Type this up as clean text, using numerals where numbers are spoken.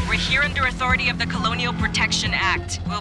We're here under authority of the Colonial Protection Act. We'll